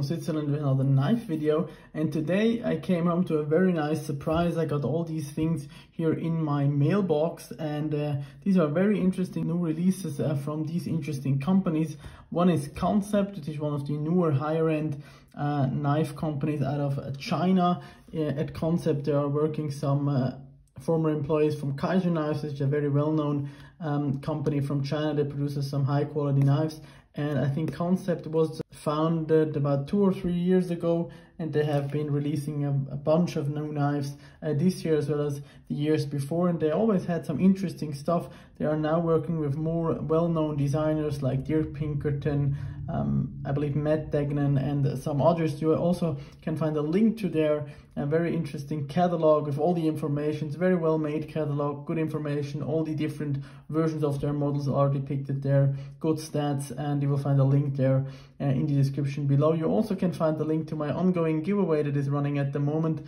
Switzerland with another knife video, and today I came home to a very nice surprise. I got all these things here in my mailbox, and these are very interesting new releases from these interesting companies. One is Concept, which is one of the newer higher-end knife companies out of China. At Concept they are working some former employees from Kaiser Knives, which is a very well-known company from China that produces some high-quality knives. And I think Concept was founded about 2 or 3 years ago, and they have been releasing a bunch of new knives this year as well as the years before, and they always had some interesting stuff. They are now working with more well-known designers like Dirk Pinkerton, I believe Matt Degnan, and some others. You also can find a link to their very interesting catalog with all the information. It's a very well made catalog, good information. All the different versions of their models are depicted there, good stats, and you will find a link there in the description below. You also can find the link to my ongoing giveaway that is running at the moment,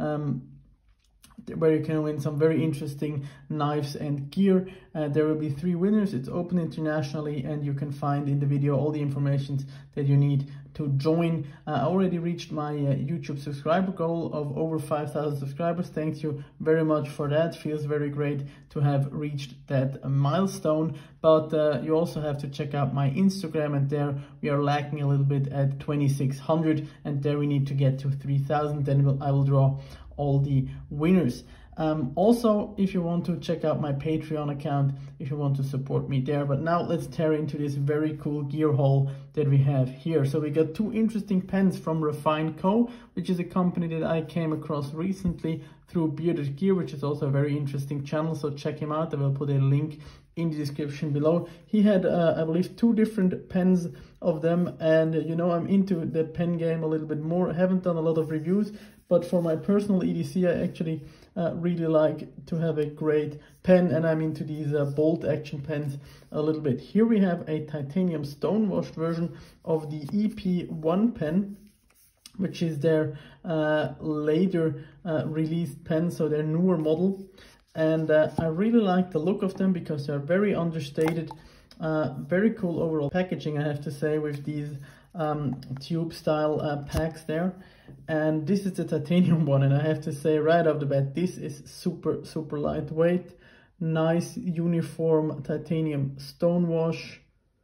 where you can win some very interesting knives and gear. There will be 3 winners. It's open internationally, and you can find in the video all the information that you need to join. I already reached my YouTube subscriber goal of over 5,000 subscribers. Thank you very much for that. Feels very great to have reached that milestone. But you also have to check out my Instagram, and there we are lacking a little bit at 2,600, and there we need to get to 3,000. Then I will draw all the winners. Also, if you want to check out my Patreon account, if you want to support me there. But now let's tear into this very cool gear haul that we have here. So we got 2 interesting pens from Refine Co., which is a company that I came across recently through Bearded Gear, which is also a very interesting channel, so check him out. I will put a link in the description below. He had I believe 2 different pens of them, and you know, I'm into the pen game a little bit more. I haven't done a lot of reviews, but for my personal EDC I actually really like to have a great pen, and I'm into these bolt action pens a little bit. Here we have a titanium stone washed version of the EP1 pen, which is their later released pen, so their newer model. And I really like the look of them because they're very understated, very cool overall packaging, I have to say, with these tube style packs there. And this is the titanium one, and I have to say right off the bat, this is super lightweight, nice uniform titanium stone wash,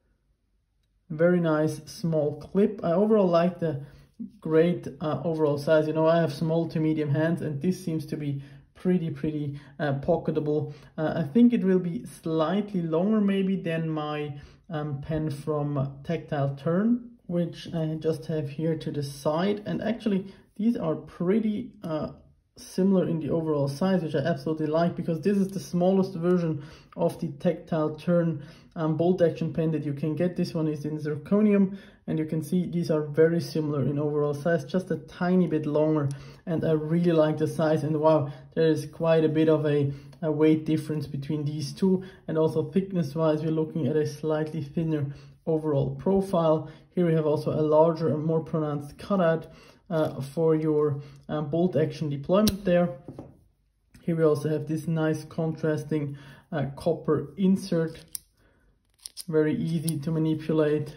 very nice small clip. I overall like the great overall size. You know, I have small to medium hands, and this seems to be pretty pocketable. I think it will be slightly longer maybe than my pen from Tactile Turn, which I just have here to the side. And actually these are pretty similar in the overall size, which I absolutely like, because this is the smallest version of the Tactile Turn bolt action pen that you can get. This one is in zirconium, and you can see these are very similar in overall size, just a tiny bit longer, and I really like the size. And wow, there is quite a bit of a weight difference between these two, and also thickness wise we're looking at a slightly thinner overall profile. Here we have also a larger and more pronounced cutout for your bolt action deployment there. Here we also have this nice contrasting copper insert, very easy to manipulate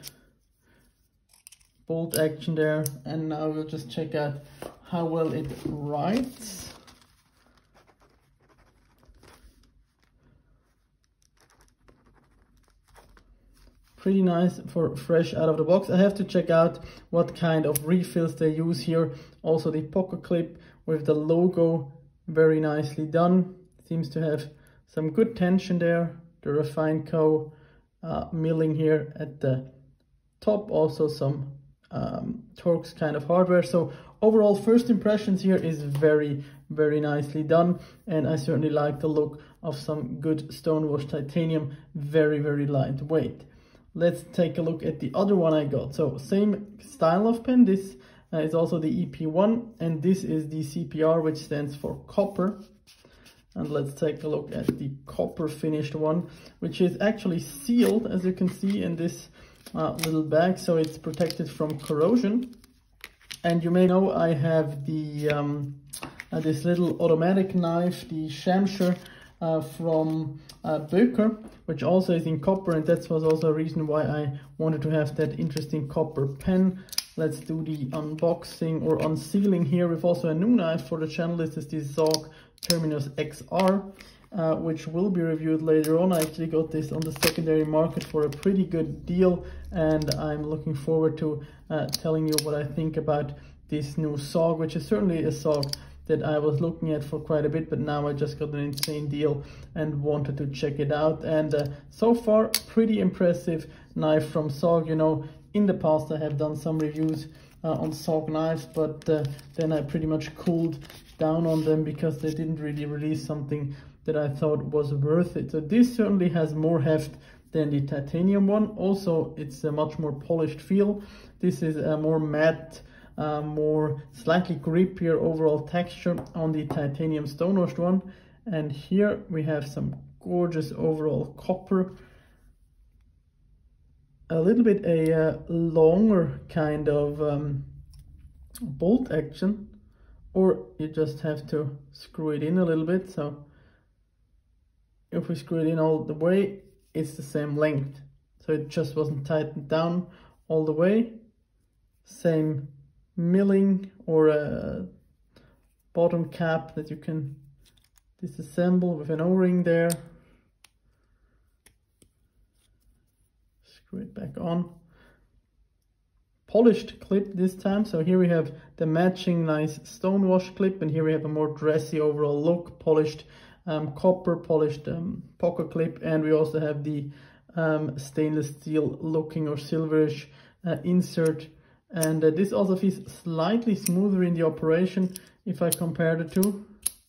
bolt action there. And now we'll just check out how well it writes. Pretty nice for fresh out of the box. I have to check out what kind of refills they use here. Also the pocket clip with the logo, very nicely done. Seems to have some good tension there. The Refine Co. Milling here at the top, also some Torx kind of hardware. So overall first impressions here is very nicely done, and I certainly like the look of some good stonewash titanium, very lightweight. Let's take a look at the other one I got. So same style of pen. This is also the EP1, and this is the CPR, which stands for copper. And let's take a look at the copper finished one, which is actually sealed, as you can see in this little bag, so it's protected from corrosion. And you may know I have the this little automatic knife, the Shamsher from Böker, which also is in copper, and that was also a reason why I wanted to have that interesting copper pen. let's do the unboxing or unsealing here with also a new knife for the channel. This is the Zog Terminus XR, which will be reviewed later on. I actually got this on the secondary market for a pretty good deal, and I'm looking forward to telling you what I think about this new Zog, which is certainly a Zog that I was looking at for quite a bit, but now I just got an insane deal and wanted to check it out. And so far, pretty impressive knife from Zog. You know, in the past I have done some reviews on Zog knives, but then I pretty much cooled down on them because they didn't really release something that I thought was worth it. So this certainly has more heft than the titanium one. Also, it's a much more polished feel. This is a more matte, more slightly grippier overall texture on the titanium stonewashed one. And here we have some gorgeous overall copper, a little bit a longer kind of bolt action, or you just have to screw it in a little bit. So if we screw it in all the way, it's the same length, so it just wasn't tightened down all the way. Same milling or a bottom cap that you can disassemble with an O-ring there. Screw it back on. Polished clip this time, so here we have the matching nice stonewash clip, and here we have a more dressy overall look, polished copper polished pocket clip, and we also have the stainless steel looking or silverish insert. And this also feels slightly smoother in the operation if I compare the two,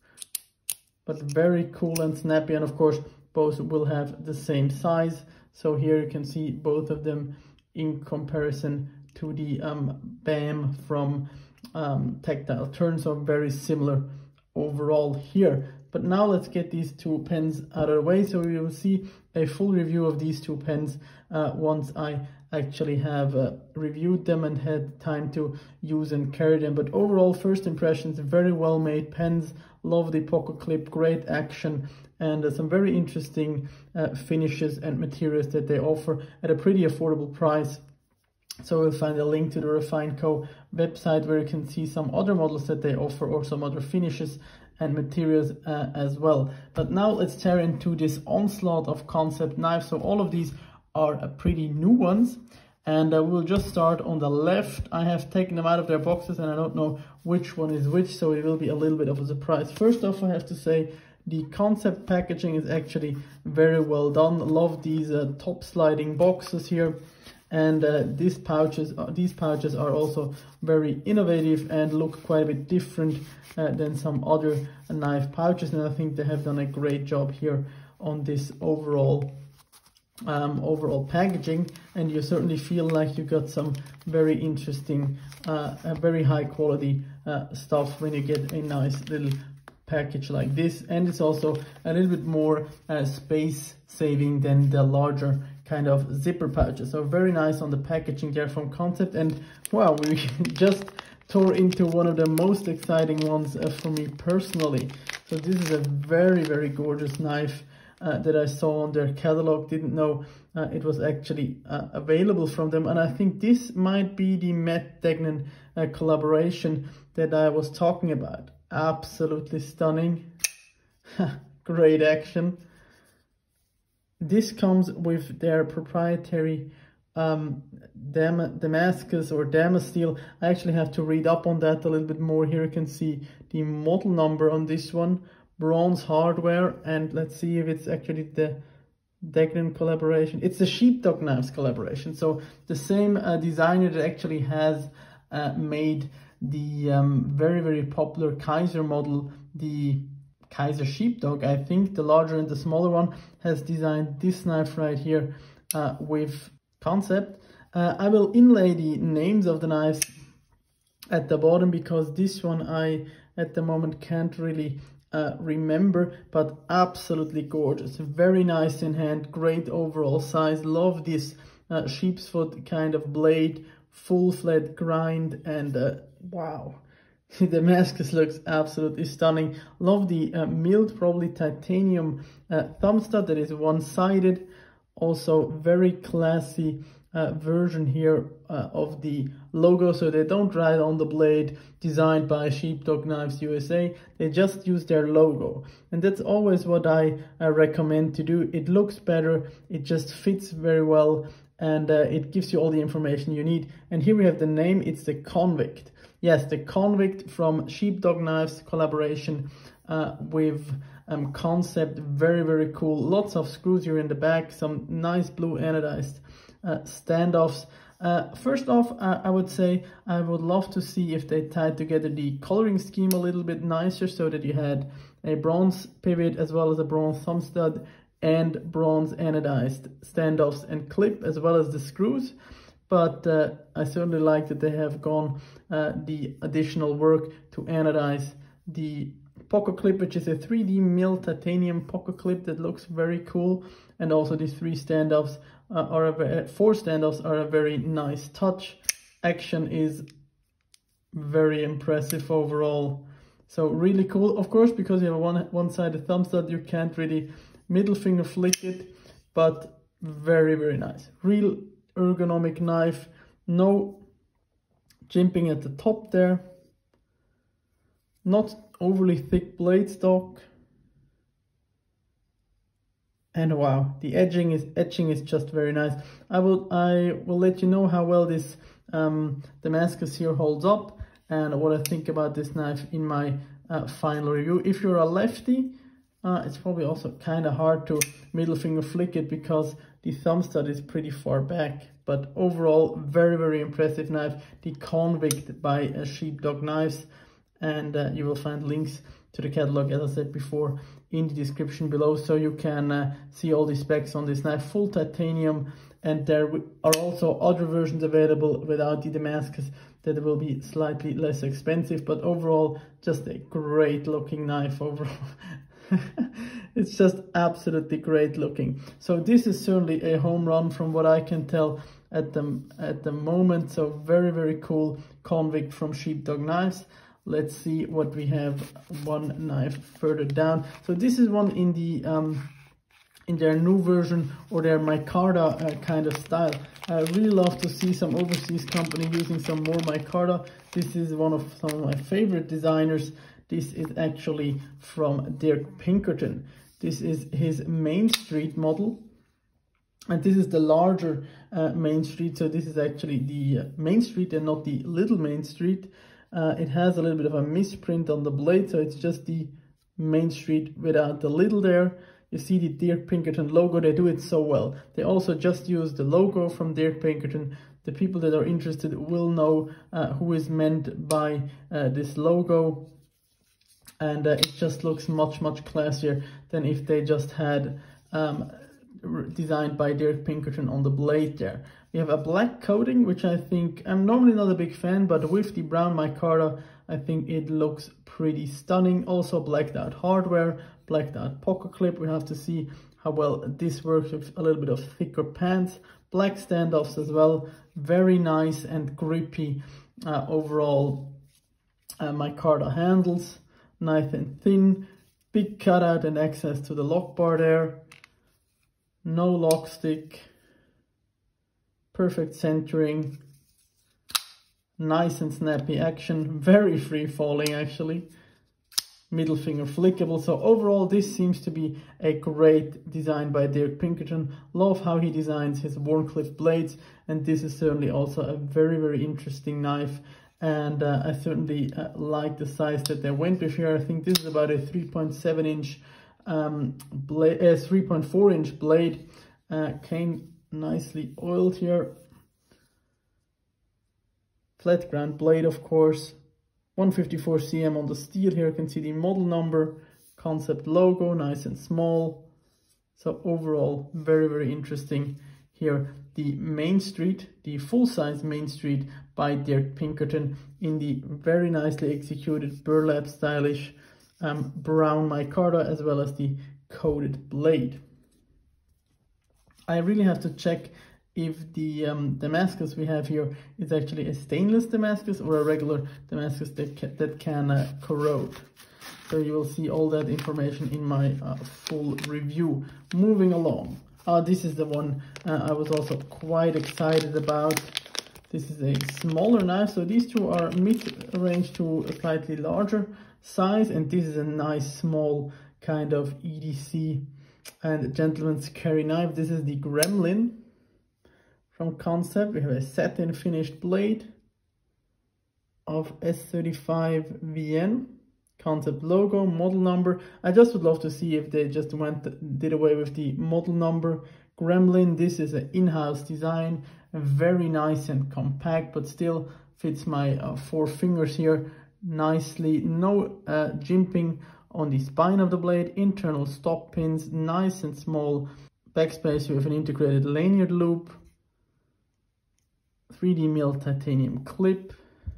but very cool and snappy. And of course, both will have the same size. So here you can see both of them in comparison to the BAM from Tactile Turns, are very similar overall here. But now let's get these two pens out of the way, so we will see a full review of these two pens once I actually have reviewed them and had time to use and carry them. But overall, first impressions, very well made pens. Love the pocket clip, great action, and some very interesting finishes and materials that they offer at a pretty affordable price. So we'll find a link to the Refine Co website where you can see some other models that they offer, or some other finishes and materials as well. But now let's tear into this onslaught of concept knives. So all of these are pretty new ones, and we'll just start on the left. I have taken them out of their boxes and I don't know which one is which, so it will be a little bit of a surprise. First off, I have to say the concept packaging is actually very well done. Love these top sliding boxes here. And these pouches are also very innovative and look quite a bit different than some other knife pouches. And I think they have done a great job here on this overall packaging. And you certainly feel like you got some very interesting, very high quality stuff when you get a nice little package like this. And it's also a little bit more space saving than the larger kind of zipper pouches. So very nice on the packaging there from Concept. And wow, we just tore into one of the most exciting ones for me personally. So this is a very, very gorgeous knife that I saw on their catalog. Didn't know it was actually available from them. And I think this might be the Matt Degnan collaboration that I was talking about. Absolutely stunning. Great action. This comes with their proprietary Damascus or Damasteel. I actually have to read up on that a little bit more. Here you can see the model number on this one, bronze hardware, and let's see if it's actually the Degnan collaboration. It's the Sheepdog Knives collaboration. So the same designer that actually has made the very, very popular Kaiser model, the Kaiser Sheepdog, I think, the larger and the smaller one, has designed this knife right here with Concept. I will inlay the names of the knives at the bottom because this one I at the moment can't really remember, but absolutely gorgeous, very nice in hand, great overall size. Love this sheep's foot kind of blade, full flat grind, and wow. The Damascus looks absolutely stunning. Love the milled, probably titanium thumb stud that is one-sided. Also very classy version here of the logo, so they don't write on the blade designed by Sheepdog Knives USA. They just use their logo, and that's always what I recommend to do. It looks better, it just fits very well, and it gives you all the information you need. And here we have the name, it's the Convict. Yes, the Convict from Sheepdog Knives collaboration with Concept. Very, very cool. Lots of screws here in the back, some nice blue anodized standoffs. First off, I would say I would love to see if they tied together the coloring scheme a little bit nicer, so that you had a bronze pivot as well as a bronze thumb stud and bronze anodized standoffs and clip, as well as the screws. But I certainly like that they have gone the additional work to anodize the pocket clip, which is a 3D mill titanium pocket clip that looks very cool. And also these four standoffs are a very nice touch. Action is very impressive overall. So really cool. Of course, because you have a one-sided thumb stud, you can't really middle finger flick it, but very, very nice. Real ergonomic knife. No jimping at the top there. Not overly thick blade stock. And wow, the etching is just very nice. I will let you know how well this Damascus here holds up and what I think about this knife in my final review. If you're a lefty, it's probably also kind of hard to middle finger flick it because the thumb stud is pretty far back. But overall, very, very impressive knife. The Convict by Sheepdog Knives. And you will find links to the catalog, as I said before, in the description below, so you can see all the specs on this knife. Full titanium, and there are also other versions available without the Damascus that will be slightly less expensive, but overall just a great looking knife overall. It's just absolutely great looking. So this is certainly a home run from what I can tell at the moment. So very, very cool Convict from Sheepdog Knives. Let's see what we have one knife further down. So this is one in the in their new version, or their micarta kind of style. I really love to see some overseas company using some more micarta. This is some of my favorite designers. This is actually from Dirk Pinkerton. This is his Main Street model, and this is the larger Main Street. So this is actually the Main Street and not the little Main Street. It has a little bit of a misprint on the blade, so it's just the Main Street without the little there. You see the Dirk Pinkerton logo, they do it so well. They also just use the logo from Dirk Pinkerton. The people that are interested will know who is meant by this logo. And it just looks much, much classier than if they just had designed by Dirk Pinkerton on the blade there. We have a black coating, which I think, I'm normally not a big fan, but with the brown micarta, I think it looks pretty stunning. Also blacked out hardware, blacked out pocket clip. We have to see how well this works with a little bit of thicker pants. Black standoffs as well, very nice and grippy overall. Micarta handles, nice and thin, big cutout and access to the lock bar there. No lock stick. Perfect centering, nice and snappy action, very free falling actually, middle finger flickable. So overall this seems to be a great design by Dirk Pinkerton. Love how he designs his Wharncliffe blades, and this is certainly also a very, very interesting knife. And I certainly like the size that they went with here. I think this is about a 3.7 inch blade, 3.4 inch blade. Came nicely oiled here. Flat ground blade, of course. 154 cm on the steel here. You can see the model number, Concept logo, nice and small. So overall, very, very interesting here. The Main Street, the full-size Main Street by Dirk Pinkerton in the very nicely executed burlap stylish brown micarta, as well as the coated blade. I really have to check if the Damascus we have here is actually a stainless Damascus or a regular Damascus that can corrode. So you will see all that information in my full review. Moving along, This is the one I was also quite excited about. This is a smaller knife, so these two are mid-range to a slightly larger size, and this is a nice small kind of EDC and gentleman's carry knife. This is the Gremlin from Concept. We have a satin finished blade of S35 VN. Concept logo, model number. I just would love to see if they just did away with the model number. Gremlin, this is an in-house design, very nice and compact, but still fits my 4 fingers here nicely. No jimping on the spine of the blade, internal stop pins, nice and small backspace with an integrated lanyard loop, 3D milled titanium clip.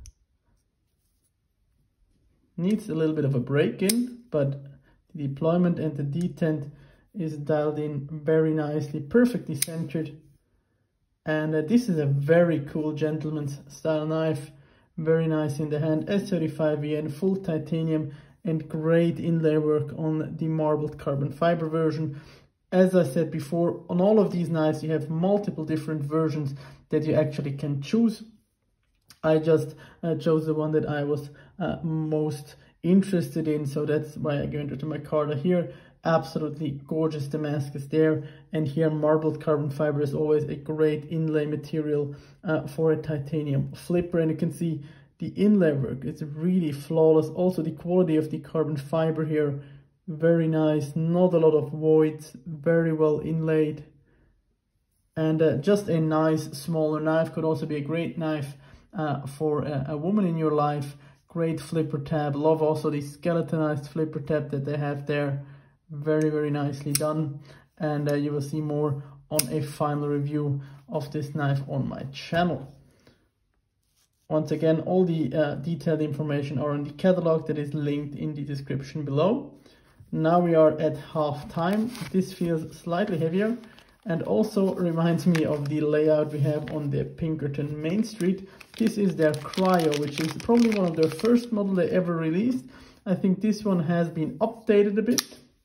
Needs a little bit of a break-in, but the deployment and the detent is dialed in very nicely, perfectly centered. And this is a very cool gentleman's style knife, very nice in the hand, S35 VN, full titanium, and great inlay work on the marbled carbon fiber version. As I said before, on all of these knives you have multiple different versions that you actually can choose. I just chose the one that I was most interested in, so that's why I go into my card here. Absolutely gorgeous Damascus there, and here marbled carbon fiber is always a great inlay material for a titanium flipper, and you can see the inlay work is really flawless. Also the quality of the carbon fiber here, very nice, not a lot of voids, very well inlaid, and just a nice smaller knife. Could also be a great knife for a woman in your life. Great flipper tab. Love also the skeletonized flipper tab that they have there. Very, very nicely done. And you will see more on a final review of this knife on my channel. Once again, all the detailed information are in the catalog that is linked in the description below. Now we are at half time. This feels slightly heavier and also reminds me of the layout we have on the Pinkerton Main Street. This is their Cryo, which is probably one of their first model they ever released. I think this one has been updated a bit.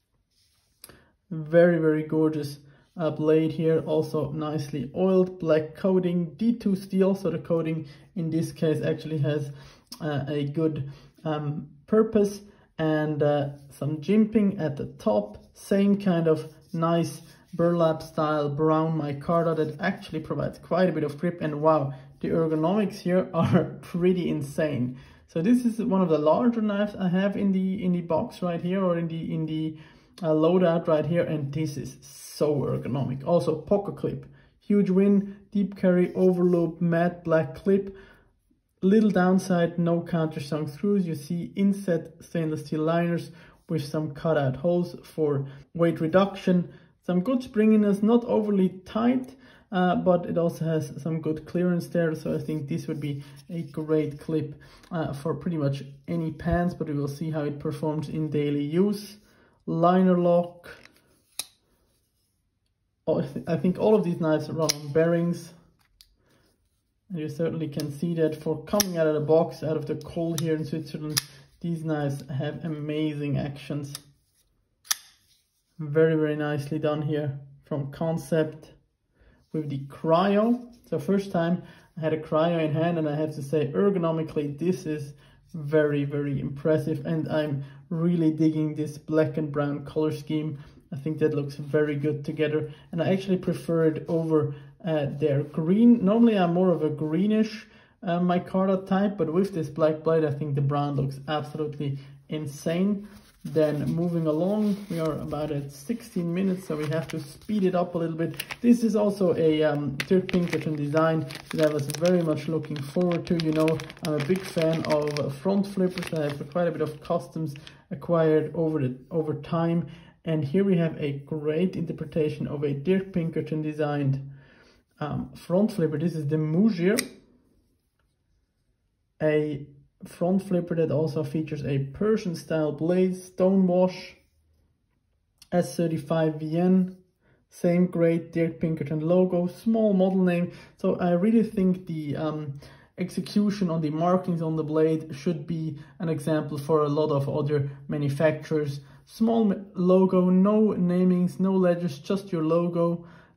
Very, very gorgeous blade here, also nicely oiled, black coating, D2 steel, so the coating in this case actually has a good purpose, and some jimping at the top, same kind of nice burlap style brown micarta that actually provides quite a bit of grip, and wow, the ergonomics here are pretty insane. So this is one of the larger knives I have in the box right here, or in the loadout right here, and this is so ergonomic. Also pocket clip, huge win, deep carry, overloop, matte black clip. Little downside, no countersunk screws. You see inset stainless steel liners with some cutout holes for weight reduction. Some good springiness, not overly tight, but it also has some good clearance there. So I think this would be a great clip for pretty much any pants, but we will see how it performs in daily use. Liner lock. I think all of these knives run on bearings. And you certainly can see that for coming out of the box, out of the cold here in Switzerland, these knives have amazing actions. Very, very nicely done here from Concept with the Cryo. So first time I had a Cryo in hand, and I have to say ergonomically this is very, very impressive, and I'm really digging this black and brown color scheme. I think that looks very good together, and I actually prefer it over their green. Normally I'm more of a greenish micarta type, but with this black blade I think the brown looks absolutely insane. Then moving along, we are about at 16 minutes, so we have to speed it up a little bit. This is also a Dirk Pinkerton design that I was very much looking forward to. You know, I'm a big fan of front flippers. I have quite a bit of customs acquired over time. And here we have a great interpretation of a Dirk Pinkerton designed front flipper. This is the Mougier, a front flipper that also features a Persian style blade, stonewash, S35 VN, same great Dirk Pinkerton logo, small model name. So I really think the execution on the markings on the blade should be an example for a lot of other manufacturers. Small logo, no namings, no letters, just your logo.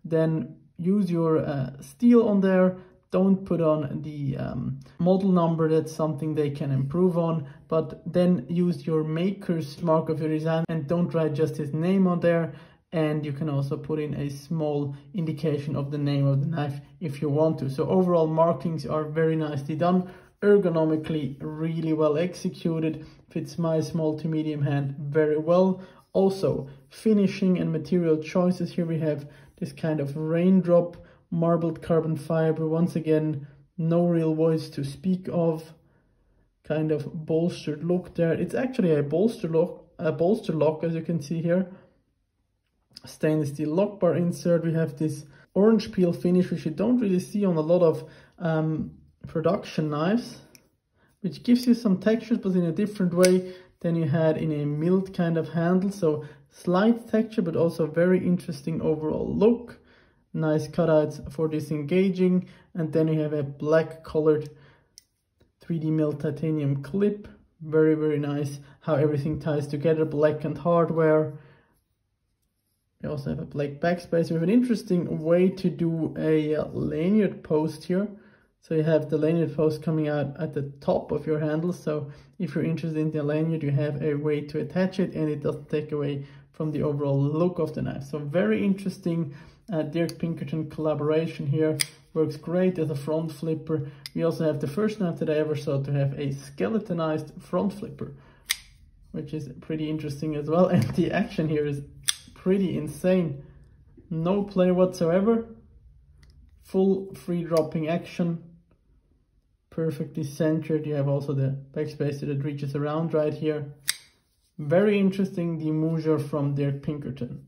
then use your steel on there. Don't put on the model number, that's something they can improve on, but then use your maker's mark of your design and don't write just his name on there. And you can also put in a small indication of the name of the knife if you want to. So overall markings are very nicely done, ergonomically really well executed, fits my small to medium hand very well. Also finishing and material choices, here we have this kind of raindrop marbled carbon fiber. Once again, no real voice to speak of, kind of bolstered look there. It's actually a bolster lock, as you can see here. Stainless steel lock bar insert. We have this orange peel finish, which you don't really see on a lot of production knives, which gives you some textures but in a different way than you had in a milled kind of handle. So slight texture but also very interesting overall look. Nice cutouts for disengaging, and then you have a black colored 3D milled titanium clip. Very, very nice how everything ties together, blackened hardware. We also have a black backspace. We have an interesting way to do a lanyard post here. So you have the lanyard post coming out at the top of your handle. So if you're interested in the lanyard, you have a way to attach it and it doesn't take away from the overall look of the knife. So very interesting Dirk Pinkerton collaboration here. Works great as a front flipper. We also have the first knife that I ever saw to have a skeletonized front flipper, which is pretty interesting as well. And the action here is pretty insane. No play whatsoever. Full free dropping action. Perfectly centered. You have also the backspacer that reaches around right here. Very interesting, the Mouger from Dirk Pinkerton.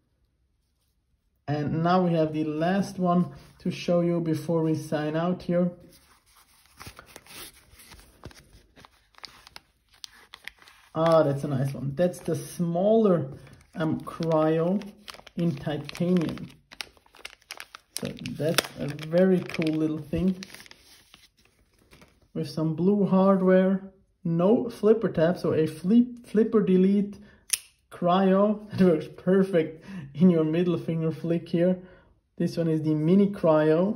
And now we have the last one to show you before we sign out here. Ah, that's a nice one. That's the smaller Cryo in titanium. So that's a very cool little thing. With some blue hardware, no flipper tab, so a flipper delete Cryo. It works perfect in your middle finger flick here. This one is the Mini Cryo.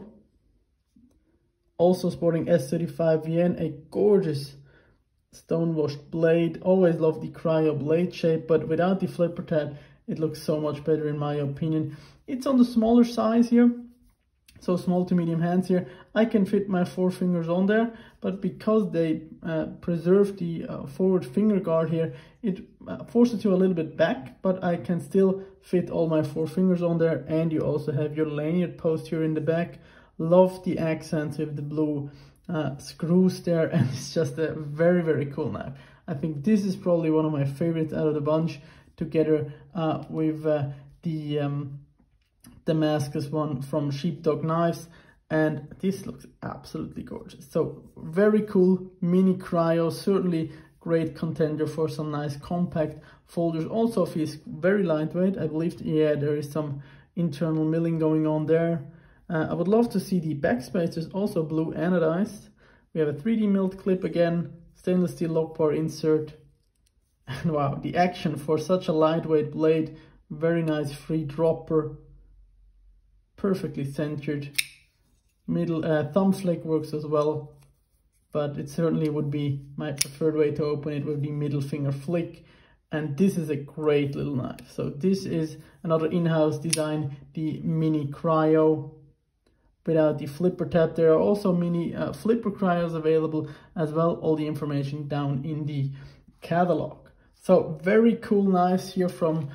Also sporting S35VN, a gorgeous stone washed blade. Always love the Cryo blade shape, but without the flipper tab, it looks so much better in my opinion. It's on the smaller size here, so small to medium hands here. I can fit my 4 fingers on there, but because they preserve the forward finger guard here, it forces you a little bit back, but I can still fit all my 4 fingers on there. And you also have your lanyard post here in the back. Love the accents with the blue screws there, and it's just a very, very cool knife. I think this is probably one of my favorites out of the bunch, together with the Damascus one from Sheepdog Knives, and this looks absolutely gorgeous. So very cool Mini Cryo, certainly great contender for some nice compact folders. Also feels very lightweight. I believe, yeah, there is some internal milling going on there. I would love to see the backspacers also blue anodized. We have a 3D milled clip again, stainless steel lock bar insert. And wow, the action for such a lightweight blade. Very nice free dropper. Perfectly centered. Middle thumb flick works as well, but it certainly would be my preferred way to open it with the middle finger flick. And this is a great little knife. So this is another in-house design, the Mini Cryo without the flipper tab. There are also mini flipper cryos available as well. All the information down in the catalog. So very cool knives here from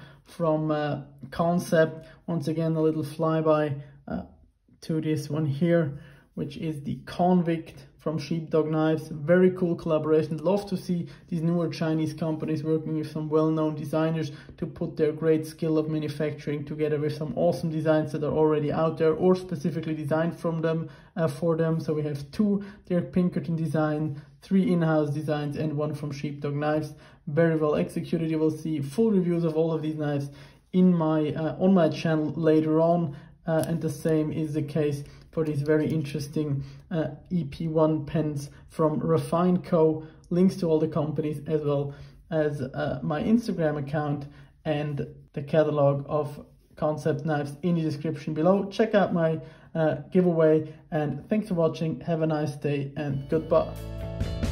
Concept. Once again, a little flyby to this one here, which is the Convict from Sheepdog Knives. Very cool collaboration. Love to see these newer Chinese companies working with some well-known designers to put their great skill of manufacturing together with some awesome designs that are already out there or specifically designed from them for them. So we have 2 Dirk Pinkerton design, 3 in-house designs, and 1 from Sheepdog Knives. Very well executed. You will see full reviews of all of these knives in my on my channel later on, and the same is the case for these very interesting EP1 pens from Refine Co. Links to all the companies as well as my Instagram account and the catalog of concept knives in the description below. Check out my giveaway, and thanks for watching. Have a nice day and goodbye.